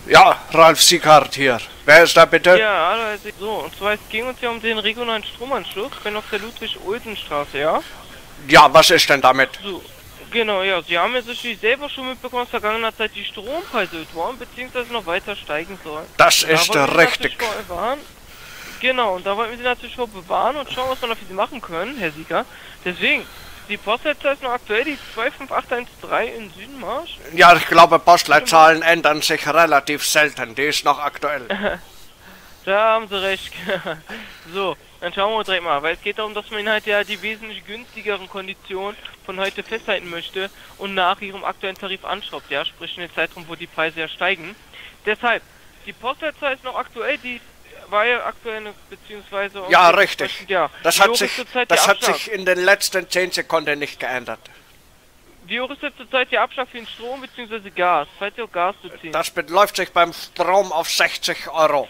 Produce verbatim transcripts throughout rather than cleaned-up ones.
Ja, Ralf Sieghardt hier. Wer ist da bitte? Ja, hallo, Herr Sie- so, und zwar es ging uns ja um den regionalen Stromanschluss. Ich bin auf der Ludwig-Olsen-Straße, ja? Ja, was ist denn damit? So, genau, ja, Sie haben ja sicherlich selber schon mitbekommen, dass vergangener Zeit die Strompreise erhöht worden, beziehungsweise noch weiter steigen sollen. Das Und da ist wollten wir Sie richtig. natürlich vor bewahren. Genau, und da wollten wir Sie natürlich vor bewahren und schauen, was wir noch für Sie machen können, Herr Sieger. Deswegen, die Postleitzahl ist noch aktuell, die zwei fünf acht eins drei in Südenmarsch. Ja, ich glaube, Postleitzahlen ändern sich relativ selten. Die ist noch aktuell. Da haben Sie recht. So, dann schauen wir direkt mal, weil es geht darum, dass man Ihnen halt ja die wesentlich günstigeren Konditionen von heute festhalten möchte und nach Ihrem aktuellen Tarif anschraubt, ja, sprich in den Zeitraum, wo die Preise ja steigen. Deshalb, die Postleitzahl ist noch aktuell, die war ja aktuell, eine- beziehungsweise... Ja, richtig. Ja, Das wie hat hoch sich, ist zurzeit das der hat Abschlag? sich in den letzten zehn Sekunden nicht geändert. Wie hoch ist jetzt zurzeit der Abschlag für den Strom bzw. Gas, falls Sie auch Gas beziehen? Das beläuft sich beim Strom auf sechzig Euro.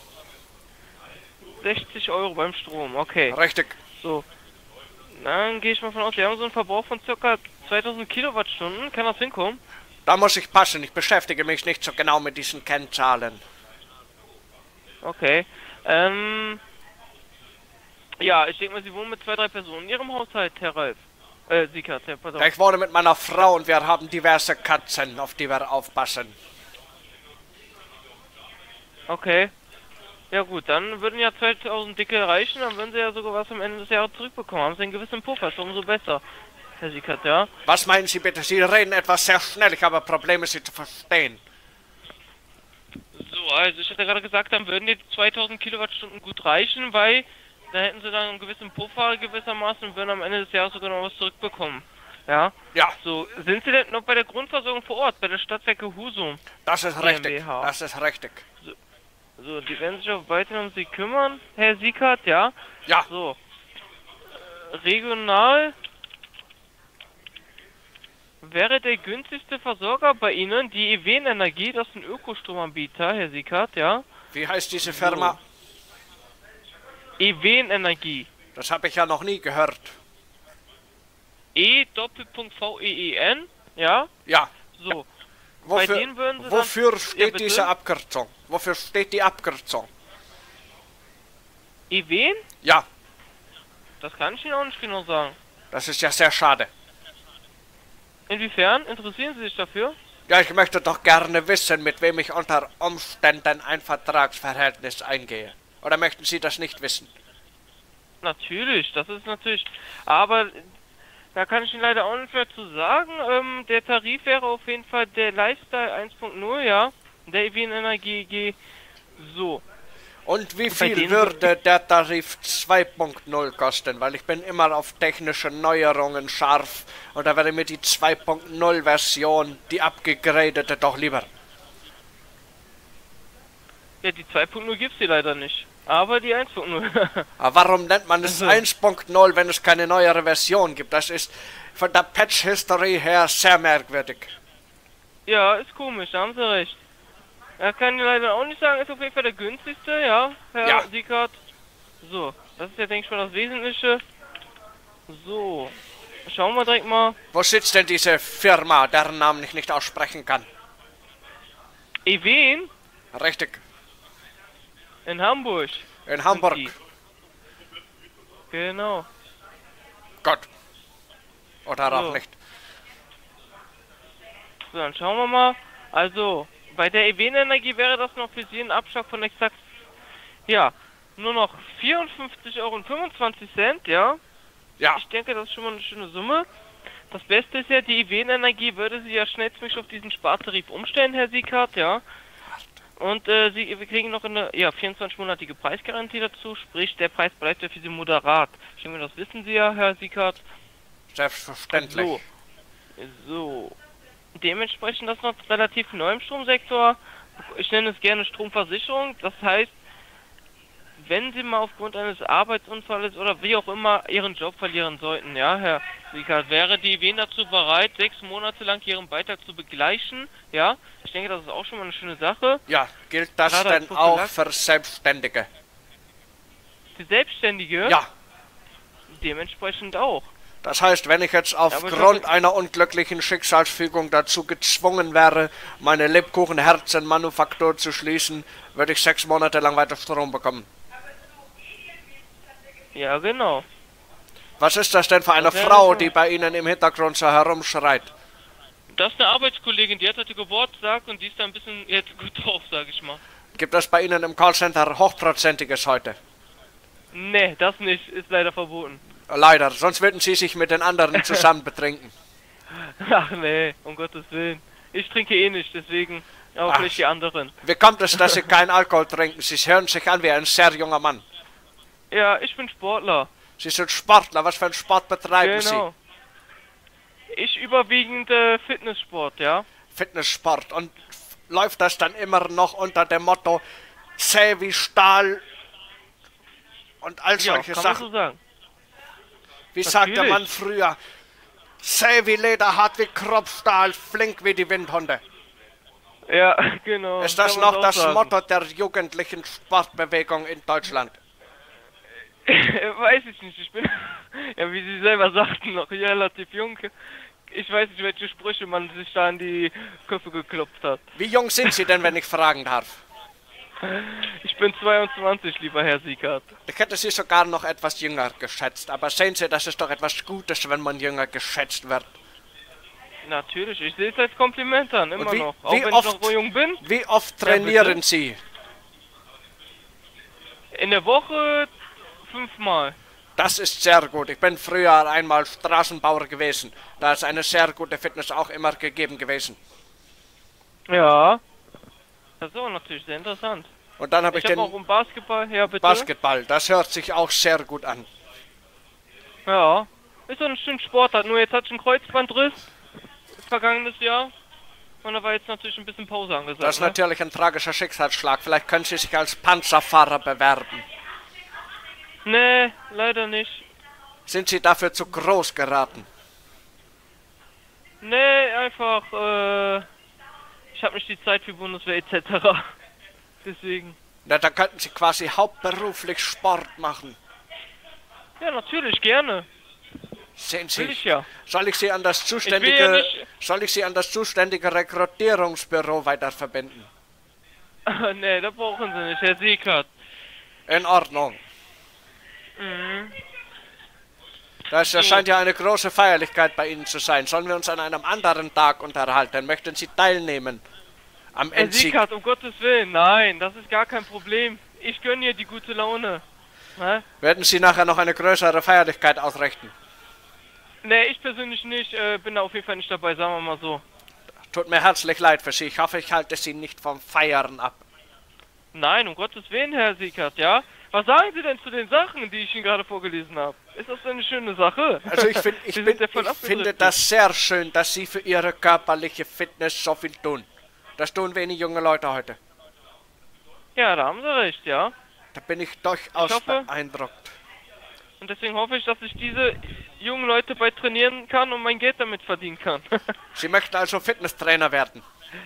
sechzig Euro beim Strom, okay. Richtig. So. Dann gehe ich mal von aus, wir haben so einen Verbrauch von ca. zweitausend Kilowattstunden. Kann das hinkommen? Da muss ich passen. Ich beschäftige mich nicht so genau mit diesen Kennzahlen. Okay. Ähm. Ja, ich denke mal, Sie wohnen mit zwei, drei Personen in Ihrem Haushalt, Herr Ralf. Äh, Siegert, Herr, pass auf. Ich wohne mit meiner Frau und wir haben diverse Katzen, auf die wir aufpassen. Okay. Ja gut, dann würden ja zweitausend Dicke reichen, dann würden Sie ja sogar was am Ende des Jahres zurückbekommen. Haben Sie einen gewissen Puffer, ist umso besser, Herr Siegert, ja? Was meinen Sie bitte? Sie reden etwas sehr schnell. Ich habe Probleme, Sie zu verstehen. So, also ich hatte gerade gesagt, dann würden die zweitausend Kilowattstunden gut reichen, weil da hätten sie dann einen gewissen Puffer gewissermaßen und würden am Ende des Jahres sogar noch was zurückbekommen. Ja? Ja, So, sind Sie denn noch bei der Grundversorgung vor Ort, bei der Stadtwerke Husum? das ist richtig. GmbH. Das ist richtig. So, die werden sich auch weiterhin um Sie kümmern, Herr Siegert, ja? Ja, So, äh, regional wäre der günstigste Versorger bei Ihnen die Ewen Energie, das ist ein Ökostromanbieter, Herr Siegert, ja? wie heißt diese Firma? Ewen Energie. Das habe ich ja noch nie gehört. E Doppelpunkt V E E N, ja? Ja, So, wofür, denen würden Sie dann- wofür Ja, steht bitte? diese Abkürzung? Wofür steht die Abkürzung? Ewen? Ja, Das kann ich Ihnen auch nicht genau sagen. das ist ja sehr schade. Inwiefern? Interessieren Sie sich dafür? Ja, ich möchte doch gerne wissen, mit wem ich unter Umständen ein Vertragsverhältnis eingehe. Oder möchten Sie das nicht wissen? Natürlich, das ist natürlich... Aber da kann ich Ihnen leider auch nicht mehr zu sagen. Ähm, der Tarif wäre auf jeden Fall der Lifestyle eins Punkt null, ja? Der Ewen Energie G. So. Und wie Bei viel denen- würde der Tarif zwei Punkt null kosten? Weil ich bin immer auf technische Neuerungen scharf und da wäre mir die zwei Punkt null Version, die abgegradete, doch lieber. Ja, die zwei Punkt null gibt's hier leider nicht. Aber die eins Punkt null. Aber warum nennt man es Also- eins Punkt null, wenn es keine neuere Version gibt? Das ist von der Patch-History her sehr merkwürdig. Ja, ist komisch, da haben Sie recht. Er kann ich leider auch nicht sagen, ist auf jeden Fall der günstigste, ja, Herr Ja. Siegert. So, das ist ja, denke ich mal, das Wesentliche. So, schauen wir direkt mal. Wo sitzt denn diese Firma, deren Namen ich nicht aussprechen kann? Ewen Richtig, in Hamburg. in Hamburg. die. Genau. Gott. Oder auch So. nicht. So, dann schauen wir mal. Also, bei der Ewen Energie wäre das noch für Sie ein Abschlag von exakt, ja, nur noch vierundfünfzig Euro und fünfundzwanzig Cent, ja. Ja, Ich denke, das ist schon mal eine schöne Summe. Das Beste ist ja, die Ewen Energie würde Sie ja schnellstmöglich auf diesen Spartarif umstellen, Herr Sieghardt, ja. Und äh, Sie, wir kriegen noch eine ja, vierundzwanzig-monatige Preisgarantie dazu, sprich, der Preis bleibt ja für Sie moderat. Ich denke, das wissen Sie ja, Herr Sieghardt. selbstverständlich. So. So. Dementsprechend das noch relativ neu im Stromsektor. Ich nenne es gerne Stromversicherung. Das heißt, wenn Sie mal aufgrund eines Arbeitsunfalls oder wie auch immer Ihren Job verlieren sollten, ja, Herr Siegert, wäre die Ewen dazu bereit, sechs Monate lang Ihren Beitrag zu begleichen, ja? Ich denke, das ist auch schon mal eine schöne Sache. Ja, gilt das Gerade als denn auch Prophylax- für Selbstständige? Die Selbstständige, Ja, dementsprechend auch. Das heißt, wenn ich jetzt aber ich aufgrund hoffe- einer unglücklichen Schicksalsfügung dazu gezwungen wäre, meine Lebkuchenherzenmanufaktur zu schließen, würde ich sechs Monate lang weiter Strom bekommen. Ja, genau. Was ist das denn für eine Das wäre Frau, so. die bei Ihnen im Hintergrund so herumschreit? Das ist eine Arbeitskollegin, die hat heute Geburtstag und die ist da ein bisschen jetzt gut drauf, sag ich mal. Gibt es bei Ihnen im Callcenter Hochprozentiges heute? Nee, das nicht, ist leider verboten. Leider, sonst würden Sie sich mit den anderen zusammen betrinken. Ach nee, um Gottes Willen. Ich trinke eh nicht, deswegen auch Ach. nicht die anderen. Wie kommt es, dass Sie keinen Alkohol trinken? Sie hören sich an wie ein sehr junger Mann. Ja, ich bin Sportler. Sie sind Sportler, was für einen Sport betreiben Genau. Ich überwiegend äh, Fitnesssport, ja. Sie? Fitnesssport. Und läuft das dann immer noch unter dem Motto zäh wie Stahl und all Ja, solche kann man Sachen? so sagen. Wie sagte natürlich. man früher? Zäh wie Leder, hart wie Kropfstahl, flink wie die Windhunde. Ja, genau. Ist das kann man noch so das sagen. Motto der jugendlichen Sportbewegung in Deutschland? Weiß ich nicht, ich bin, ja wie Sie selber sagten, noch relativ jung. Ich weiß nicht, welche Sprüche man sich da in die Köpfe geklopft hat. Wie jung sind Sie denn, wenn ich fragen darf? Ich bin zweiundzwanzig, lieber Herr Siegert. Ich hätte Sie sogar noch etwas jünger geschätzt, aber sehen Sie, das ist doch etwas Gutes, wenn man jünger geschätzt wird. Natürlich, ich sehe es als Kompliment an, immer wie- noch. Auch wie wenn oft- ich noch so jung bin. Wie oft Ja, trainieren bitte? Sie? In der Woche fünfmal. Das ist sehr gut. Ich bin früher einmal Straßenbauer gewesen. Da ist eine sehr gute Fitness auch immer gegeben gewesen. Ja. Das ist auch natürlich sehr interessant. Und dann habe ich, Ich habe auch den im Basketball, ja bitte. Basketball. Das hört sich auch sehr gut an. Ja. Ist so ein schöner Sportart, nur jetzt hatte ich einen Kreuzbandriss. Vergangenes Jahr. Und da war jetzt natürlich ein bisschen Pause angesagt. Das ist ne? natürlich ein tragischer Schicksalsschlag. Vielleicht können Sie sich als Panzerfahrer bewerben. Nee, leider nicht. Sind Sie dafür zu groß geraten? Nee, einfach, äh, ich habe nicht die Zeit für Bundeswehr et cetera. Deswegen. Na, da könnten Sie quasi hauptberuflich Sport machen. Ja, natürlich, gerne. Sehen Will Sie, ich ja. soll ich Sie an das will zuständige, ja nicht- soll ich Sie an das zuständige Rekrutierungsbüro weiterverbinden? Nee, da brauchen Sie nicht, Herr Siegert. In Ordnung. Mhm. Das So. scheint ja eine große Feierlichkeit bei Ihnen zu sein. Sollen wir uns an einem anderen Tag unterhalten? Möchten Sie teilnehmen am Herr Endsieg? Siegert, um Gottes Willen, nein, das ist gar kein Problem. Ich gönne ihr die gute Laune. Ne? Werden Sie nachher noch eine größere Feierlichkeit ausrichten? Nee, ich persönlich nicht, äh, bin da auf jeden Fall nicht dabei, sagen wir mal so. Tut mir herzlich leid für Sie. Ich hoffe, ich halte Sie nicht vom Feiern ab. Nein, um Gottes Willen, Herr Siegert, ja? Was sagen Sie denn zu den Sachen, die ich Ihnen gerade vorgelesen habe? Ist das denn eine schöne Sache? Also ich, find, ich, Sie bin, sind ja voll ich finde abgedriftet. das sehr schön, dass Sie für Ihre körperliche Fitness so viel tun. Das tun wenig junge Leute heute. Ja, da haben Sie recht, ja. Da bin ich durchaus Ich hoffe- beeindruckt. Und deswegen hoffe ich, dass ich diese jungen Leute bei trainieren kann und mein Geld damit verdienen kann. Sie möchten also Fitnesstrainer werden.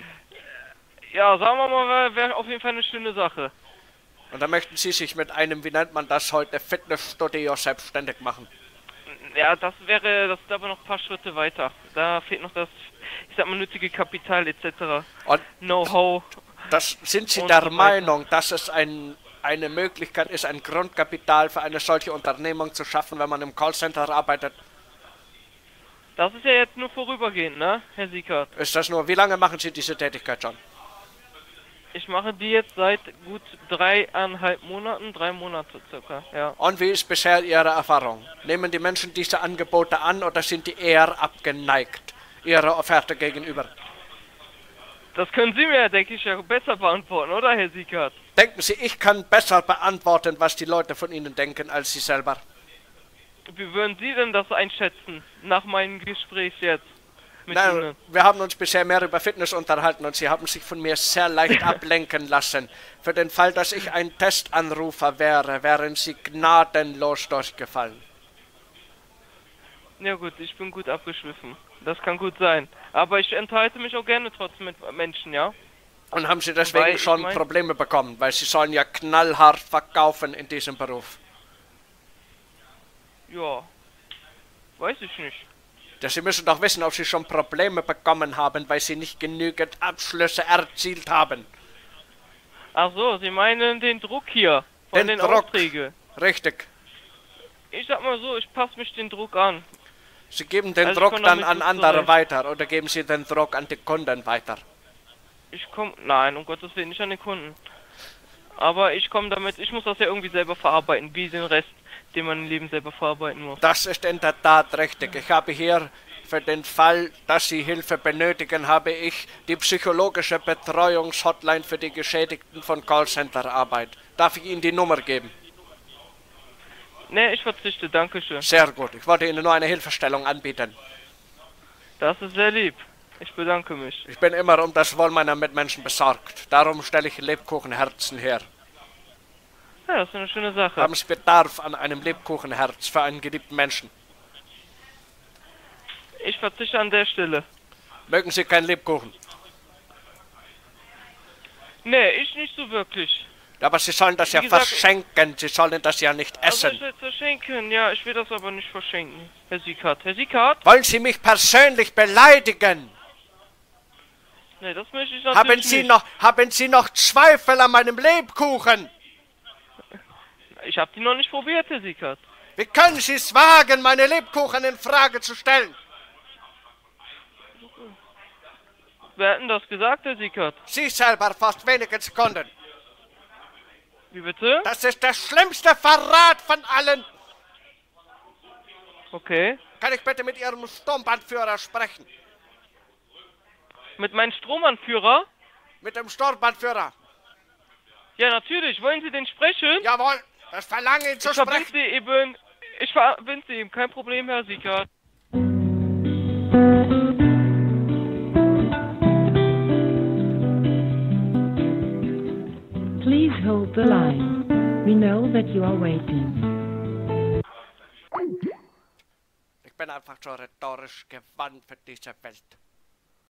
Ja, sagen wir mal, wäre wär auf jeden Fall eine schöne Sache. Und da möchten Sie sich mit einem, wie nennt man das heute, Fitnessstudio selbstständig machen. Ja, das wäre, das ist aber noch ein paar Schritte weiter. Da fehlt noch das, ich sag mal, nötige Kapital et cetera. Und Know-how. das, sind Sie Und der so weiter. Meinung, dass es ein, eine Möglichkeit ist, ein Grundkapital für eine solche Unternehmung zu schaffen, wenn man im Callcenter arbeitet? Das ist ja jetzt nur vorübergehend, ne, Herr Siegert? Ist das nur, wie lange machen Sie diese Tätigkeit schon? Ich mache die jetzt seit gut dreieinhalb Monaten, drei Monate circa, ja. Und wie ist bisher Ihre Erfahrung? Nehmen die Menschen diese Angebote an oder sind die eher abgeneigt Ihrer Offerte gegenüber? Das können Sie mir, denke ich, ja besser beantworten, oder, Herr Siegert? Denken Sie, ich kann besser beantworten, was die Leute von Ihnen denken, als Sie selber? Wie würden Sie denn das einschätzen, nach meinem Gespräch jetzt mit Nein, Ihnen? wir haben uns bisher mehr über Fitness unterhalten und Sie haben sich von mir sehr leicht ablenken lassen. Für den Fall, dass ich ein Testanrufer wäre, wären Sie gnadenlos durchgefallen. Ja gut, ich bin gut abgeschliffen. Das kann gut sein. Aber ich enthalte mich auch gerne trotzdem mit Menschen, ja? Und haben Sie deswegen Wobei, ich schon mein- Probleme bekommen, weil Sie sollen ja knallhart verkaufen in diesem Beruf. Ja. Weiß ich nicht. Ja, Sie müssen doch wissen, ob Sie schon Probleme bekommen haben, weil Sie nicht genügend Abschlüsse erzielt haben. Ach so, Sie meinen den Druck hier von Den den, Druck. Aufträgen. Richtig. Ich sag mal so, ich passe mich den Druck an. Sie geben den Also ich Druck komm dann damit an gut andere zurecht. weiter oder geben Sie den Druck an die Kunden weiter? Ich komme, nein, um Gottes Willen, nicht an den Kunden. Aber ich komme damit, ich muss das ja irgendwie selber verarbeiten, wie den Rest, den man im Leben selber verarbeiten muss. Das ist in der Tat richtig. Ich habe hier für den Fall, dass Sie Hilfe benötigen, habe ich die psychologische Betreuungshotline für die Geschädigten von Callcenter-Arbeit. Darf ich Ihnen die Nummer geben? Ne, ich verzichte, danke schön. Sehr gut. Ich wollte Ihnen nur eine Hilfestellung anbieten. Das ist sehr lieb. Ich bedanke mich. Ich bin immer um das Wohl meiner Mitmenschen besorgt. Darum stelle ich Lebkuchenherzen her. Ja, das ist eine schöne Sache. Haben Sie Bedarf an einem Lebkuchenherz für einen geliebten Menschen? Ich verzichte an der Stelle. Mögen Sie keinen Lebkuchen? Ne, ich nicht so wirklich. Aber Sie sollen das ja Wie gesagt- verschenken. Sie sollen das ja nicht Also ich essen. will es verschenken, ja, ich will das aber nicht verschenken. Herr Siekert. Herr Siekert? Wollen Sie mich persönlich beleidigen? Ne, das möchte ich natürlich Haben Sie nicht. noch, haben Sie noch Zweifel an meinem Lebkuchen? Ich habe die noch nicht probiert, Herr Siekert. Wie können Sie es wagen, meine Lebkuchen in Frage zu stellen? Wer hat denn das gesagt, Herr Siekert? Sie selber fast wenige Sekunden. Wie bitte? Das ist der schlimmste Verrat von allen. Okay. Kann ich bitte mit Ihrem Sturmbandführer sprechen? Mit meinem Stromanführer? Mit dem Sturmbandführer. Ja, natürlich. Wollen Sie den sprechen? Jawohl, das verlange ihn zu Ich verbinde sprechen. Sie eben. Ich verbinde Sie eben. Kein Problem, Herr Siekert. Please hold the line. We know that you are waiting. Ich bin einfach zu rhetorisch gewandt für diese Welt.